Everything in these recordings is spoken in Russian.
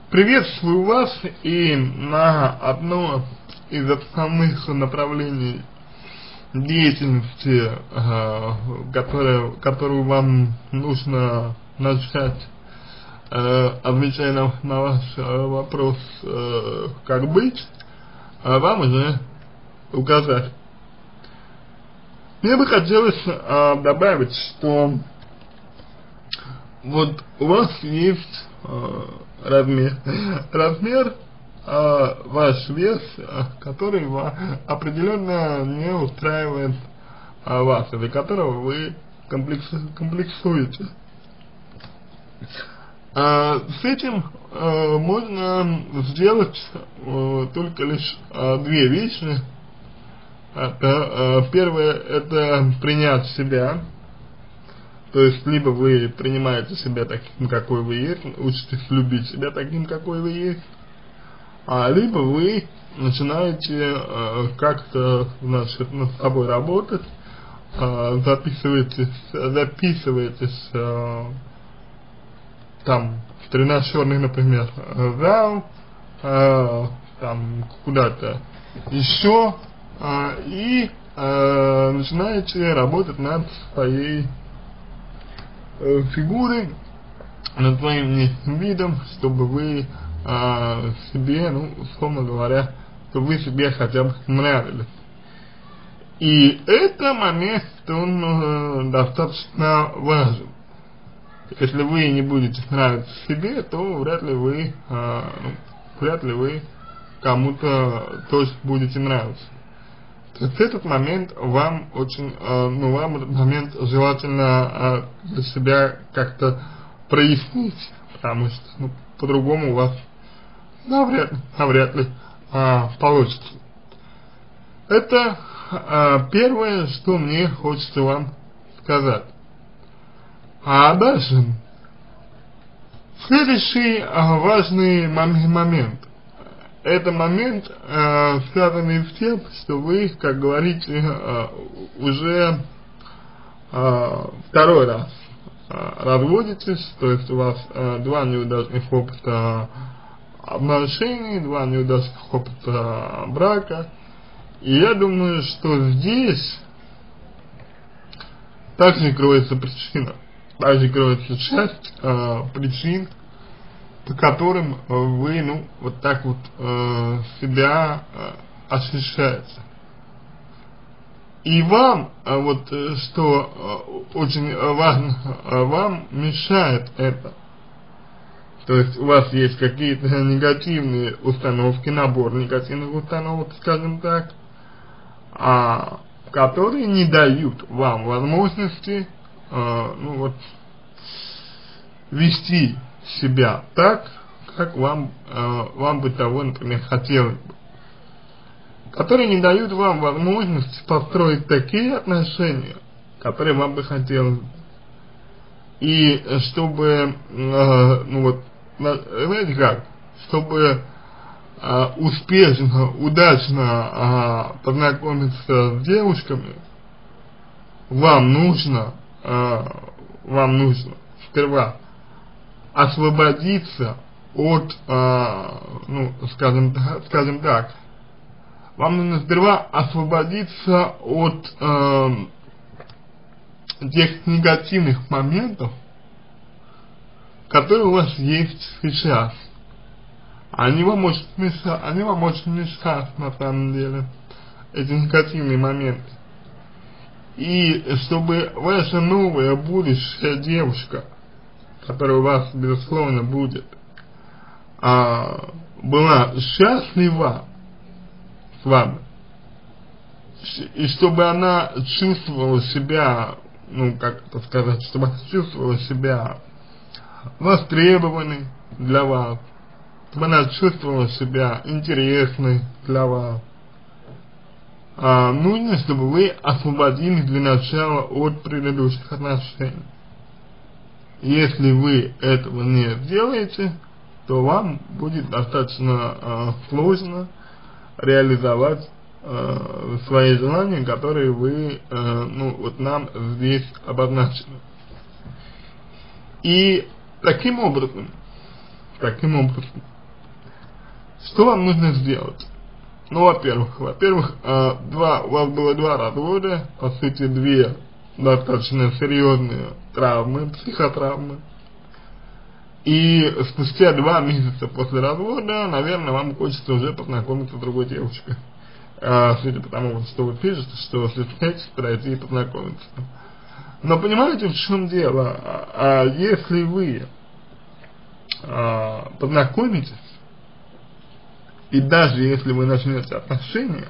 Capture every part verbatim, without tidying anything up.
Приветствую вас и на одно из основных направлений деятельности, э, которое, которую вам нужно начать, э, отвечая на, на ваш э, вопрос, э, как быть, э, вам уже указать. Мне бы хотелось э, добавить, что вот у вас есть э, размер, размер э, ваш вес, э, который ва, определенно не устраивает э, вас, из-за которого вы комплексу, комплексуете. Э, с этим э, можно сделать э, только лишь э, две вещи. Это, э, первое, это принять себя. То есть, либо вы принимаете себя таким, какой вы есть, учитесь любить себя таким, какой вы есть, а либо вы начинаете э, как-то, значит, над собой работать, э, записываетесь, записываетесь э, там, в тренажерный, например, зал, э, там, куда-то еще, э, и э, начинаете работать над своей фигуры, над своим внешним видом, чтобы вы а, себе, ну, условно говоря, чтобы вы себе хотя бы нравились. И это момент, он э, достаточно важен. Если вы не будете нравиться себе, то вряд ли вы, э, ну, вряд ли вы кому-то тоже будете нравиться. То есть этот момент вам очень, э, ну, вам этот момент желательно э, для себя как-то прояснить, потому что, ну, по-другому у вас навряд, навряд ли э, получится. Это э, первое, что мне хочется вам сказать. А дальше, следующий э, важный мом- момент. Это момент, э, связанный с тем, что вы, как говорите, э, уже э, второй раз э, разводитесь, то есть у вас э, два неудачных опыта отношений, два неудачных опыта брака. И я думаю, что здесь также кроется причина, также кроется часть э, причин, по которым вы, ну, вот так вот э, себя э, ощущаете. И вам, э, вот, э, что э, очень важно, э, вам мешает это. То есть у вас есть какие-то негативные установки, набор негативных установок, скажем так, а, которые не дают вам возможности, э, ну, вот, вести себя так, как вам, э, вам бы того, например, хотелось бы, которые не дают вам возможности построить такие отношения, которые вам бы хотелось бы. И чтобы, э, ну вот, знаете как, чтобы э, успешно, удачно э, познакомиться с девушками, вам нужно, э, вам нужно сперва освободиться от, э, ну, скажем, скажем так, вам нужно сперва освободиться от э, тех негативных моментов, которые у вас есть сейчас. Они вам очень мешают, они вам очень мешают, на самом деле, эти негативные моменты. И чтобы ваша новая будущая девушка, которая у вас, безусловно, будет, а, была счастлива с вами, и чтобы она чувствовала себя, ну, как это сказать, чтобы она чувствовала себя востребованной для вас, чтобы она чувствовала себя интересной для вас, а, нужно, чтобы вы освободились для начала от предыдущих отношений. Если вы этого не сделаете, то вам будет достаточно э, сложно реализовать э, свои желания, которые вы, э, ну, вот нам здесь обозначили. И таким образом, таким образом, Что вам нужно сделать? Ну, во-первых, во-первых, э, два, у вас было два развода, по сути, две достаточно серьезные травмы, психотравмы. И спустя два месяца после развода, наверное, вам хочется уже познакомиться с другой девушкой. Э, судя по тому, что вы пишете, что слететь, пройти и познакомиться. Но понимаете, в чем дело? А, а если вы а, познакомитесь, и даже если вы начнете отношения,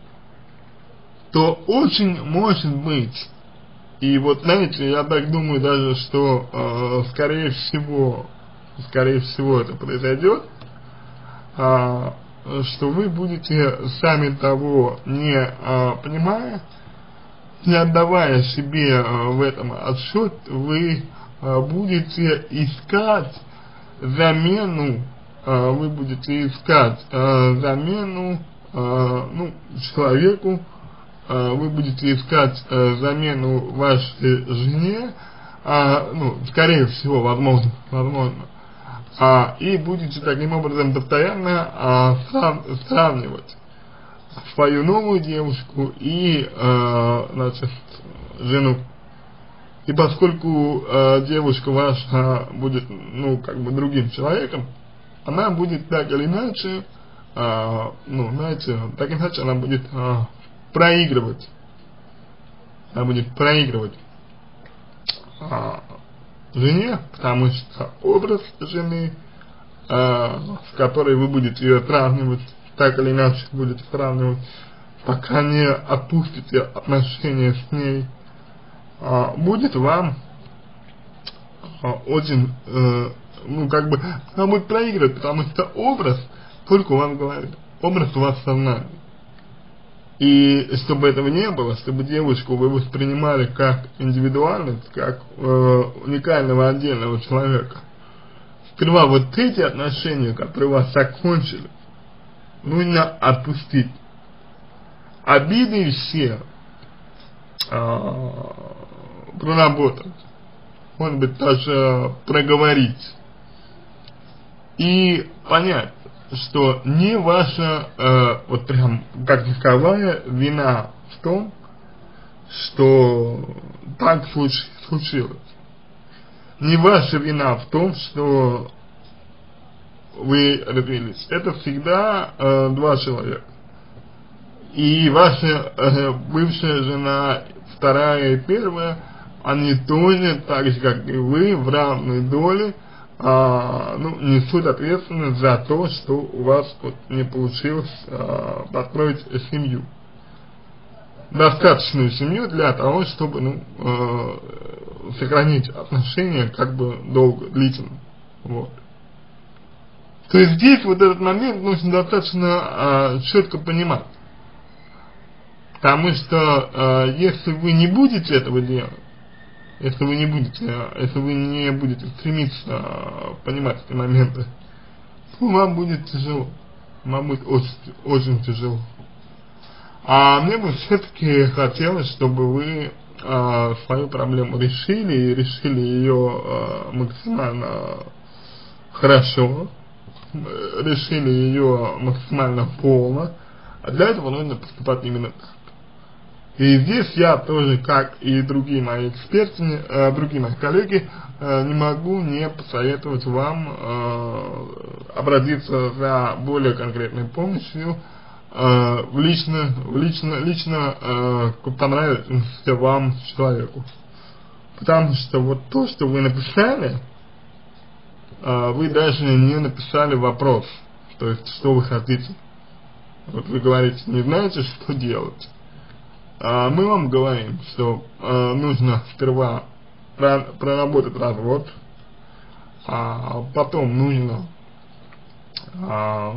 то очень может быть, и вот знаете, я так думаю даже, что э, скорее всего, скорее всего это произойдет, э, что вы будете, сами того не э, понимая, не отдавая себе э, в этом отсчет, вы э, будете искать замену, э, вы будете искать э, замену э, ну, человеку, э, вы будете искать э, замену вашей жене, э, ну, скорее всего, возможно, возможно, э, и будете таким образом постоянно э, срав, сравнивать свою новую девушку и, э, значит, жену. И поскольку э, девушка ваша будет, ну, как бы другим человеком, она будет так или иначе, э, ну, знаете, так или иначе она будет э, проигрывать. Она будет проигрывать э, жене, потому что образ жены, э, с которой вы будете ее сравнивать, так или иначе будете сравнивать, пока не отпустите отношения с ней, а, будет вам а, очень, э, ну как бы, она будет проигрывать, потому что образ только у вас в голове, образ у вас в сознании. И чтобы этого не было, чтобы девушку вы воспринимали как индивидуальность, как э, уникального отдельного человека, сперва вот эти отношения, которые у вас закончили, нужно отпустить. Обиды все э, проработать, может быть даже проговорить и понять, что не ваша э, вот прям как таковая вина в том, что так случилось. Не ваша вина в том, что вы развелись. Это всегда э, два человека. И ваша э, бывшая жена, вторая и первая, они тоже, так же как и вы, в равной доле э, ну, несут ответственность за то, что у вас вот не получилось э, построить семью. Достаточную семью для того, чтобы ну, э, сохранить отношения как бы долго, длительно. Вот. То есть здесь вот этот момент нужно достаточно э, четко понимать. Потому что э, если вы не будете этого делать, если вы не будете, если вы не будете стремиться э, понимать эти моменты, то вам будет тяжело. Вам будет очень, очень тяжело. А мне бы все-таки хотелось, чтобы вы э, свою проблему решили, и решили ее э, максимально хорошо, решили ее максимально полно, а для этого нужно поступать именно так. И здесь я тоже, как и другие мои эксперты, э, другие мои коллеги, э, не могу не посоветовать вам э, обратиться за более конкретной помощью э, в лично, в лично, лично э, к понравившемуся вам человеку. Потому что вот то, что вы написали, э, вы даже не написали вопрос, то есть что вы хотите. Вот вы говорите, не знаете, что делать. А мы вам говорим, что э, нужно сперва проработать развод, а потом нужно а,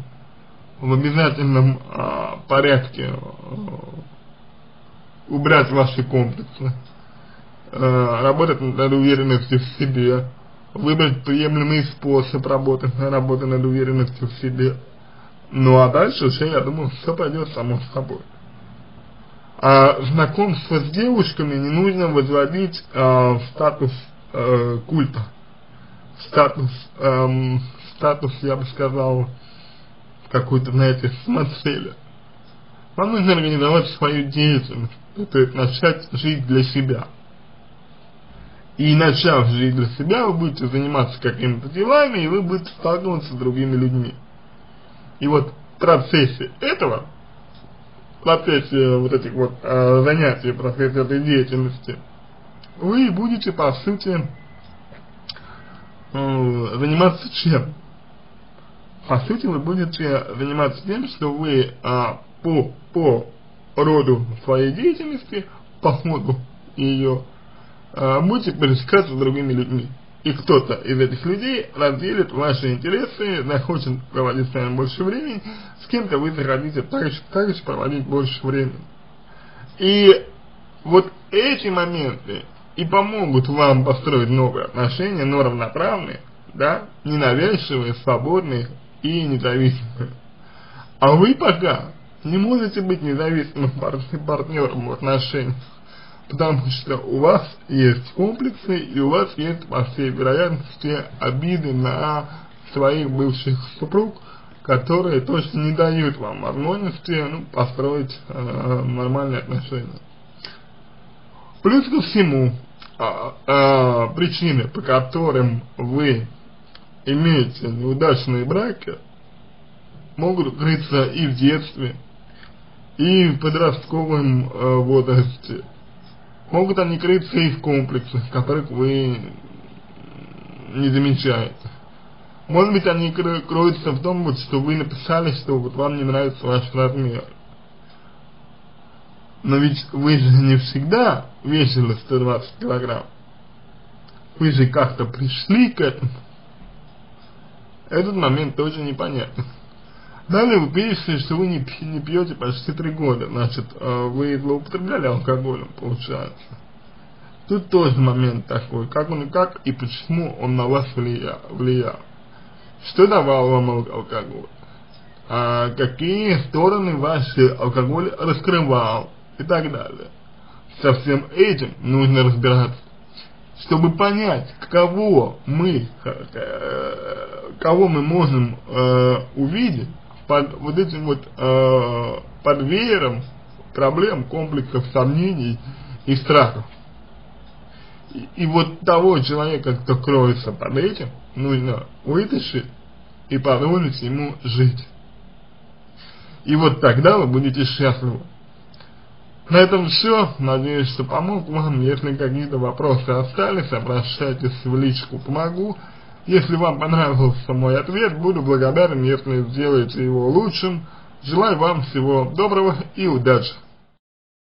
в обязательном а, порядке а, убрать ваши комплексы, а, работать над уверенностью в себе, выбрать приемлемый способ работы, работы над уверенностью в себе. Ну а дальше уже, я думаю, все пойдет само собой. А знакомство с девушками не нужно возводить а, в статус а, культа, в статус, эм, статус, я бы сказал, какой-то, знаете, самоцели. Вам нужно организовать свою деятельность, то есть начать жить для себя. И начав жить для себя, вы будете заниматься какими-то делами, и вы будете сталкиваться с другими людьми. И вот в процессе этого, в процессе вот этих вот э, занятий, в процессе этой деятельности, вы будете, по сути, э, заниматься чем? По сути, вы будете заниматься тем, что вы э, по, по роду своей деятельности, по ходу ее, э, будете пересекаться с другими людьми. И кто-то из этих людей разделит ваши интересы, захочет проводить с вами больше времени, с кем-то вы захотите также, также проводить больше времени. И вот эти моменты и помогут вам построить новые отношения, но равноправные, да, ненавязчивые, свободные и независимые. А вы пока не можете быть независимым партнером в отношениях, потому что у вас есть комплексы, и у вас есть, по всей вероятности, обиды на своих бывших супруг, которые точно не дают вам возможности, ну, построить э, нормальные отношения. Плюс ко всему, э, э, причины, по которым вы имеете неудачные браки, могут крыться и в детстве, и в подростковом э, возрасте. Могут они крыться и в комплексах, которых вы не замечаете. Может быть, они кроются в том, вот, что вы написали, что вот вам не нравится ваш размер. Но ведь вы же не всегда весили сто двадцать килограмм. Вы же как-то пришли к этому. Этот момент тоже непонятен. Далее вы пишете, что вы не, не пьете почти три года, значит, вы злоупотребляли алкоголем, получается. Тут тоже момент такой, как он и как, и почему он на вас влиял. влиял. Что давал вам алкоголь? А какие стороны ваши алкоголь раскрывал и так далее. Со всем этим нужно разбираться, чтобы понять, кого мы, кого мы можем э, увидеть под вот этим вот э, под веером проблем, комплексов, сомнений и страхов. И, и вот того человека, кто кроется под этим, нужно вытащить и позволить ему жить. И вот тогда вы будете счастливы. На этом все. Надеюсь, что помог вам. Если какие-то вопросы остались, обращайтесь в личку, помогу. Если вам понравился мой ответ, буду благодарен, если сделаете его лучшим. Желаю вам всего доброго и удачи.